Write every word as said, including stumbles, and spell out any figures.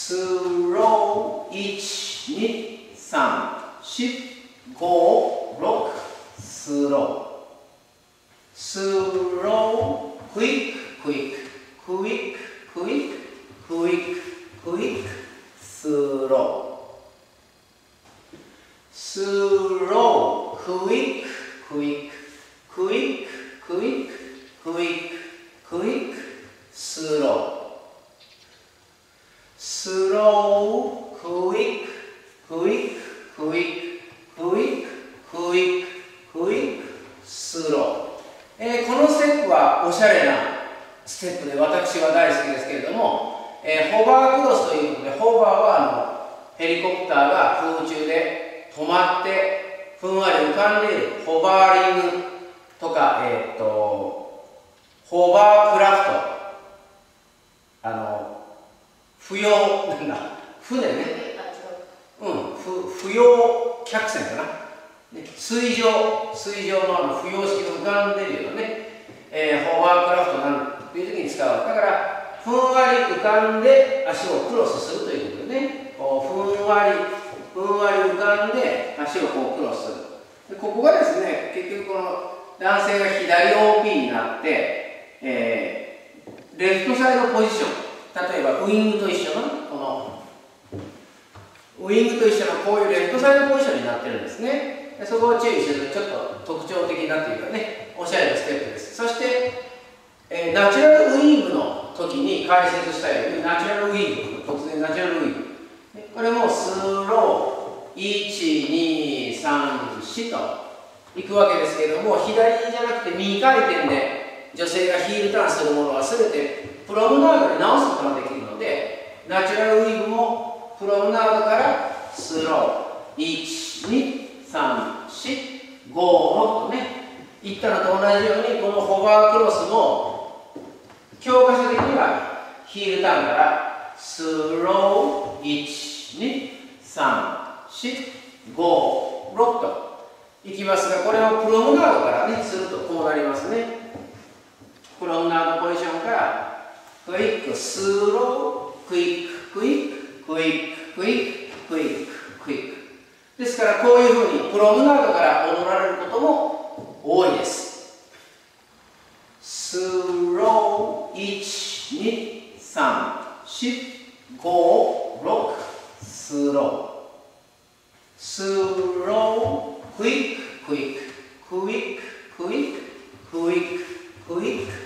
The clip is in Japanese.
スロー、いち、に、さん、し、ご、ろく、スロー。スロー、クイック、クイック、クイック、クイック、クイック、クイック、スロー。スロー、クイック、クイック、クイック、クイック、クイック、クイック、スロー。スロー、クイック、クイック、クイック、クイック、クイック、クイック、スロー。えー、このステップはおしゃれなステップで私は大好きですけれども、えー、ホバークロスということで、ホバーはあのヘリコプターが空中で止まってふんわり浮かんでいるホバーリングとか、えー、っとホバークラフト、あの不要なんだ船ね、うん、不不要客船かな、ね、水上水上のあの浮揚式が浮かんでるようなね、えー、ホバークラフトなんていう時に使う。だからふんわり浮かんで足をクロスするということでね、こうふんわりふんわり浮かんで足をこうクロスする。でここがですね、結局この男性が左 オーピー になって、えー、レフトサイドポジション、例えばウイングと一緒のこのウイングと一緒のこういうレフトサイドポジションになってるんですね。でそこを注意するとちょっと特徴的なというかね、おしゃれなステップです。そして、えー、ナチュラルウイングの時に解説したように、ナチュラルウイング、突然ナチュラルウイング、これもスロー、いち、に、さん、よんといくわけですけれども、左じゃなくて右回転で女性がヒールターンするものは全てプロムナードに直すことができるので、ナチュラルウイングもプロムナードからスロー、いち、に、さん、よん、ご、ろくとね、いったのと同じように、このホバークロスも教科書的にはヒールターンからスロー、いち、に、さん、よん、ご、ろくといきますが、これをプロムナードからね、するとこうなりますね。プロムナードポジションからクイック、スロー、クイック、クイック、クイック、クイック、クイック、クイック。ですからこういうふうにプロムナードから踊られることも多いです。スロー、いち、に、さん、よん、ご、ろく、スロー。スロー、クイック、クイック、クイック、クイック、クイック、クイック、